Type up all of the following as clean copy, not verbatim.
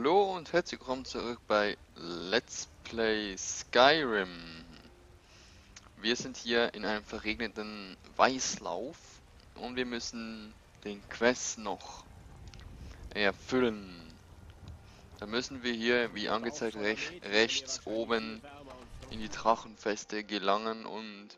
Hallo und herzlich willkommen zurück bei Let's Play Skyrim. Wir sind hier in einem verregneten Weißlauf und wir müssen den Quest noch erfüllen. Da müssen wir hier, wie angezeigt, rechts oben in die Drachenfeste gelangen und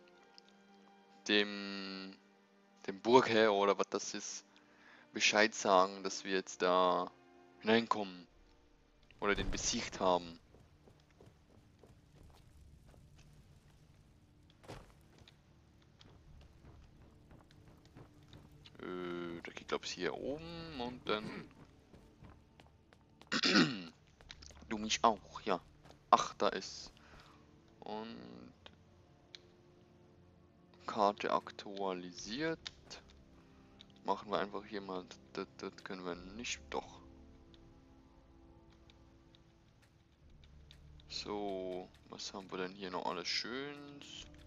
dem Burgherr oder was das ist, Bescheid sagen, dass wir jetzt da hineinkommen oder den besiegt haben. Da geht, glaube ich, hier oben und dann. Du mich auch, ja. Ach, da ist. Und Karte aktualisiert. Machen wir einfach hier mal. Das können wir nicht. Doch. So, was haben wir denn hier noch alles Schönes?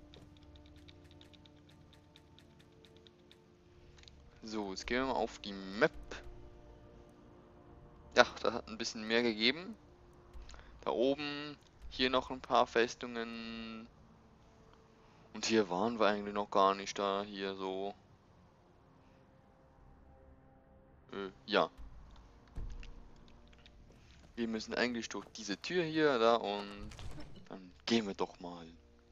So, jetzt gehen wir mal auf die Map. Ja, da hat ein bisschen mehr gegeben. Da oben, hier noch ein paar Festungen. Und hier waren wir eigentlich noch gar nicht da, hier so. Ja. Wir müssen eigentlich durch diese Tür hier, da und dann gehen wir doch mal.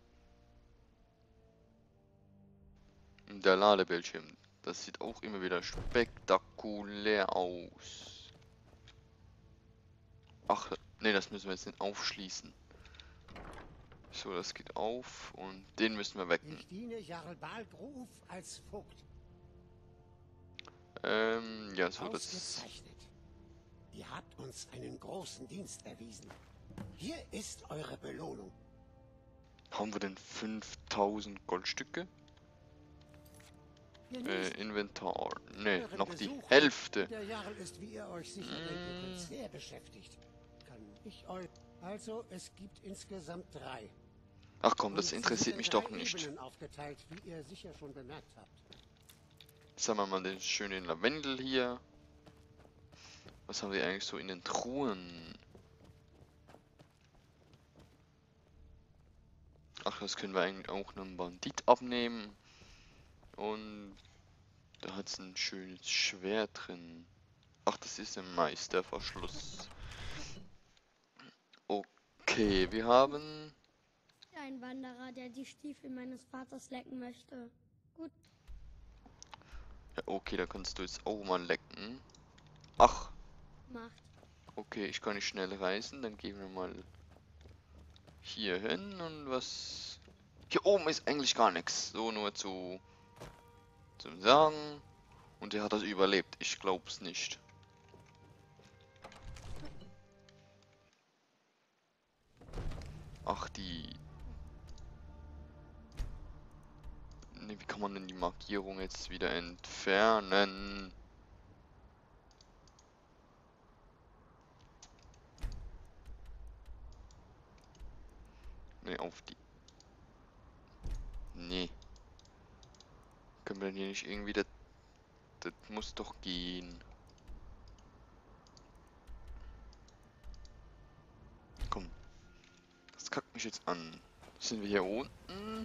Der Ladebildschirm, das sieht auch immer wieder spektakulär aus. Ach, ne, das müssen wir jetzt nicht aufschließen. So, das geht auf und den müssen wir wecken. Ich diene Jarl Balgruf als Vogt. Ja, so das. Ausgezeichnet. Ihr habt uns einen großen Dienst erwiesen. Hier ist eure Belohnung. Haben wir denn 5000 Goldstücke? Inventar. Ne, Euren noch die Besuch Hälfte. Der Jarl ist, wie ihr euch sicher denken könnt, sehr beschäftigt. Kann ich euch... Also, es gibt insgesamt 3. Ach komm, das Und sie interessiert sind in mich 3 doch nicht. Ebenen aufgeteilt, wie ihr sicher schon bemerkt habt. Jetzt haben wir mal den schönen Lavendel hier. Was haben wir eigentlich so in den Truhen? Ach, das können wir eigentlich auch einem Bandit abnehmen. Und da hat es ein schönes Schwert drin. Ach, das ist ein Meisterverschluss. Okay, wir haben... Ein Wanderer, der die Stiefel meines Vaters lecken möchte. Gut. Ja, okay, da kannst du jetzt auch mal lecken. Ach, Macht. okay, ich kann nicht schnell reisen. Dann gehen wir mal hier hin und was... Hier oben ist eigentlich gar nichts. So nur zum Sagen. Und der hat das überlebt. Ich glaub's nicht. Ach, die... Ne, wie kann man denn die Markierung jetzt wieder entfernen? Ne, auf die... Nee. Können wir denn hier nicht irgendwie... Das muss doch gehen. Komm. Das kackt mich jetzt an. Sind wir hier unten?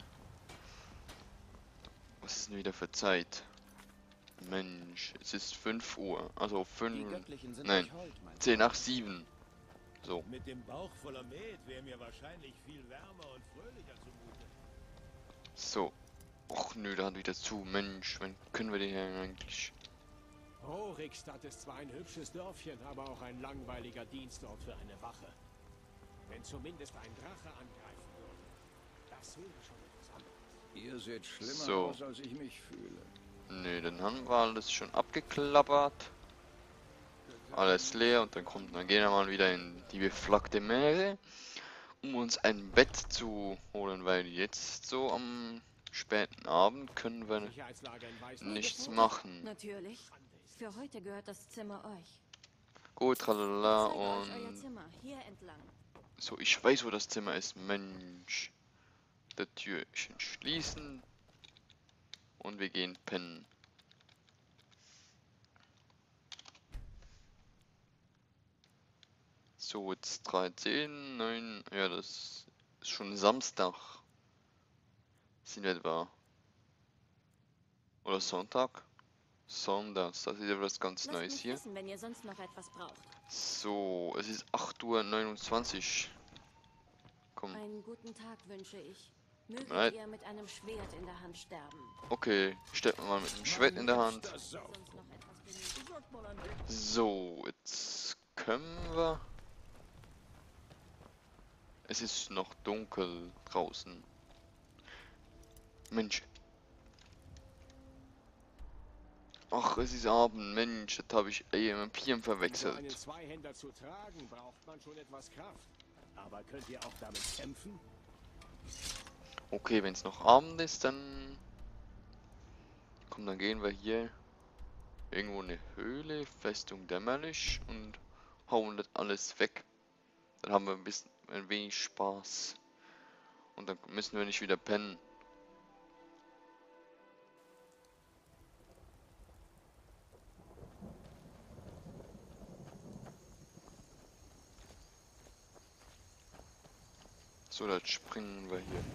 Was ist denn wieder für Zeit? Mensch, es ist 5 Uhr. Also 5... Nein, 10 nach 7. So. Mit dem Bauch voller Met wäre mir wahrscheinlich viel wärmer und fröhlicher zumute. So. Och nö, da hat wieder zu. Mensch, wann können wir den hier eigentlich... Rorikstadt ist zwar ein hübsches Dörfchen, aber auch ein langweiliger Dienstort für eine Wache. Wenn zumindest ein Drache angreifen würde, das wäre schon etwas anderes. Ihr seht schlimmer So. aus, als ich mich fühle. Nö, dann haben wir alles schon abgeklappert. Alles leer und dann gehen wir mal wieder in die beflaggte Meere, um uns ein Bett zu holen, weil jetzt so am späten Abend können wir Sicherheitslage in Weißenstein. nichts machen. Natürlich. Für heute gehört das Zimmer euch. Gut, tralala Zeige euch euer und... Zimmer. Hier entlang. So, ich weiß, wo das Zimmer ist. Mensch. Das Türchen schließen. Und wir gehen pennen. So, jetzt 13, 9, ja, das ist schon Samstag. Sind wir etwa. Oder Sonntag? Sonntags, das ist ja was ganz Lasst Neues mich hier. wissen, wenn ihr sonst noch etwas braucht. So, es ist 8:29 Uhr. Komm, Einen guten Tag wünsche ich. Möget Nein. ihr mit einem Schwert in der Hand sterben. okay, stecken wir mal mit dem Schwert in der Hand. Das Sau. Sonst noch etwas benötigt. Sagt mal an den So, jetzt können wir. Es ist noch dunkel draußen. Mensch. Ach, es ist Abend. Mensch, das habe ich mit PM Um so einen verwechselt. Zweihänder zu tragen, braucht man schon etwas Kraft. Aber könnt ihr auch damit kämpfen? Okay, wenn es noch Abend ist, dann. Komm, dann gehen wir hier irgendwo in eine Höhle, Festung dämmerlich und hauen das alles weg. Dann haben wir ein wenig Spaß. Und dann müssen wir nicht wieder pennen. So, dann springen wir hier.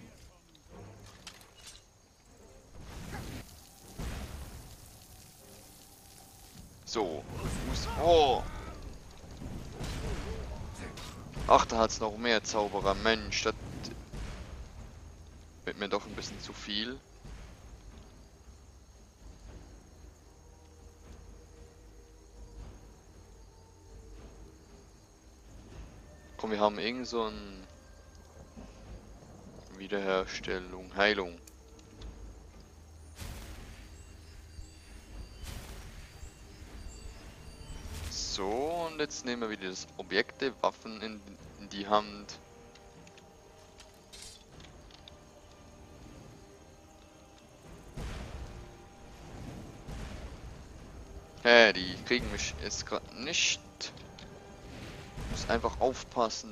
So. Oh! Ach, da hat's noch mehr Zauberer. Mensch, das wird mir doch ein bisschen zu viel. Komm, wir haben irgend so ein Wiederherstellung, Heilung. So, und jetzt nehmen wir wieder das Objekte, Waffen in die Hand. Hä, die kriegen mich jetzt gerade nicht. Muss einfach aufpassen.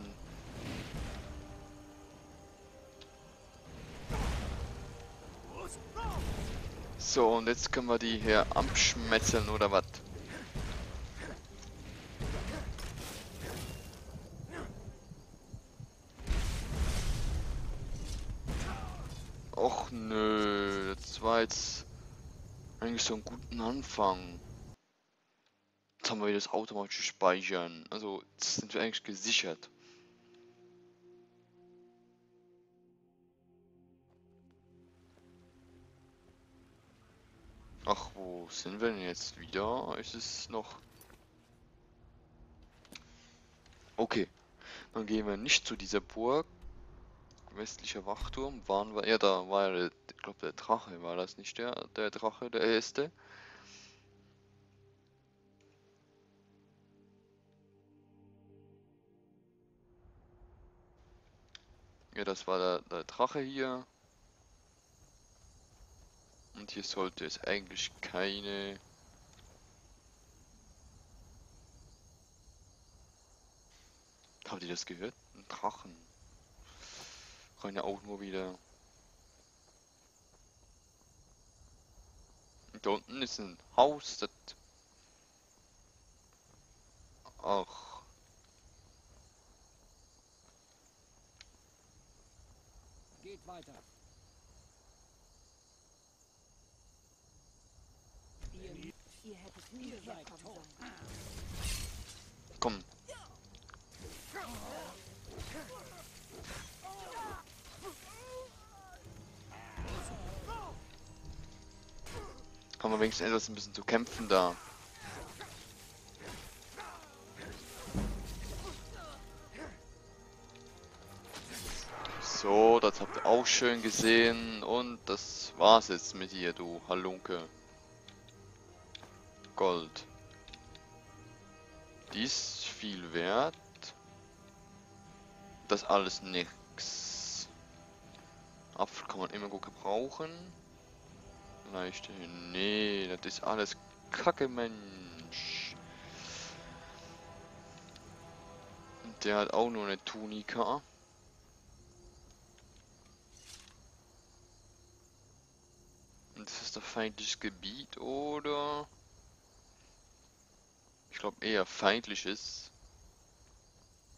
So, und jetzt können wir die hier abschmetzeln oder was? Och nö, das war jetzt eigentlich so einen guten Anfang. Jetzt haben wir wieder das automatische Speichern. Also, jetzt sind wir eigentlich gesichert. Ach, wo sind wir denn jetzt wieder? Ist es noch... Okay, dann gehen wir nicht zu dieser Burg. Westlicher Wachturm. Waren wir... Ja, da war ja, ich glaube, der Drache. War das nicht der Drache, der erste? Ja, das war der Drache hier. Und hier sollte es eigentlich keine... Habt ihr das gehört? Ein Drachen. Kann ja auch nur wieder... Und da unten ist ein Haus, das... Ach, Geht weiter. Ihr hättet nie Ihr seid herkommen tot. sollen. komm. Haben wir wenigstens etwas ein bisschen zu kämpfen da. So, das habt ihr auch schön gesehen. Und das war's jetzt mit dir, du Halunke. Gold. Die ist viel wert. Das alles nix. Apfel kann man immer gut gebrauchen. Leichte. Nee, das ist alles Kacke, Mensch. Und der hat auch nur eine Tunika. Und das ist das feindliches Gebiet, oder? Ich glaube eher feindliches.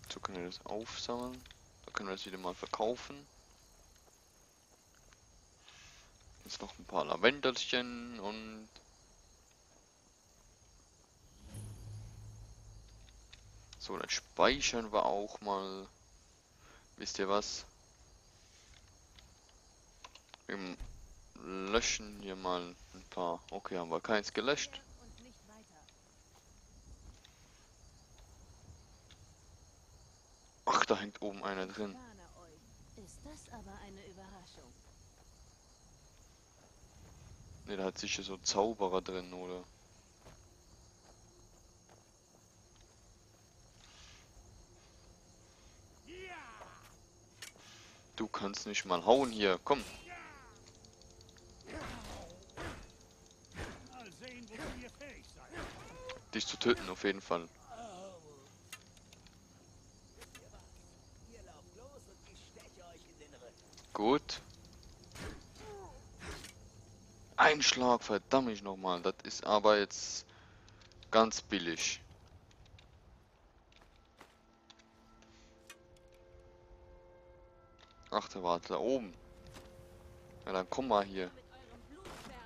So können wir das aufsammeln. Da können wir das wieder mal verkaufen. Jetzt noch ein paar Lavendelchen und so, dann speichern wir auch mal. Wisst ihr was? Wir löschen hier mal ein paar. Okay, haben wir keins gelöscht. Und nicht weiter. Ach, da hängt oben einer drin. Warne euch. Ist das aber eine Überraschung. Ne, da hat sicher so Zauberer drin, oder? Du kannst nicht mal hauen hier, komm. Mal sehen, wozu ihr fähig seid. Dich zu töten auf jeden Fall. Gut. Ein Schlag, verdammt nochmal. Das ist aber jetzt ganz billig. Ach, der war da oben. Ja, dann komm mal hier. Mit eurem Blut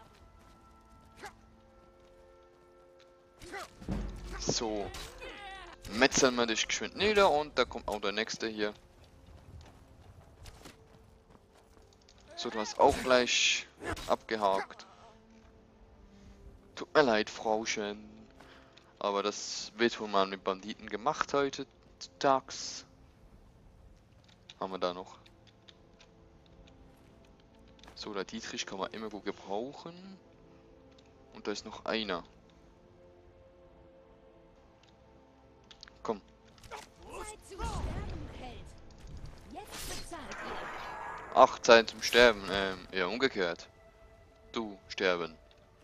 sterben. So. Metzeln wir dich geschwind nieder und da kommt auch der nächste hier. So, du hast auch gleich abgehakt. Tut mir leid, Frauchen. Aber das wird wohl mal mit Banditen gemacht heute tags. Haben wir da noch. So, der Dietrich kann man immer gut gebrauchen. Und da ist noch einer. Komm. Zeit zu sterben, Held. Jetzt bezahlt ihr. Ach, Zeit zum Sterben. Ja, umgekehrt. Du, sterben.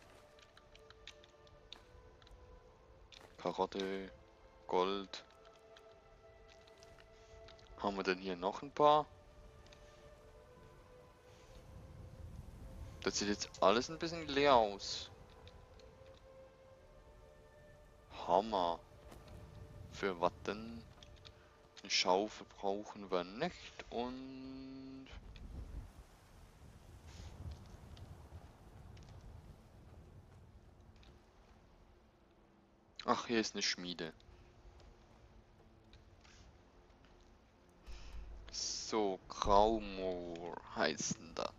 Karotte, Gold. Haben wir denn hier noch ein paar? Das sieht jetzt alles ein bisschen leer aus. Hammer. Für was denn? Eine Schaufel brauchen wir nicht und... Ach, hier ist eine Schmiede. So, Graumoor heißt denn das.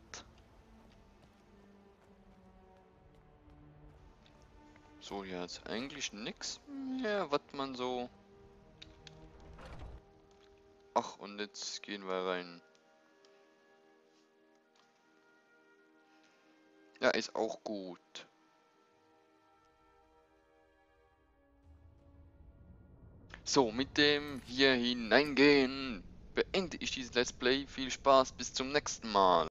So, hier ist eigentlich nichts mehr, was man so... Ach, und jetzt gehen wir rein. Ja, ist auch gut. So, mit dem hier hineingehen beende ich dieses Let's Play. Viel Spaß, bis zum nächsten Mal.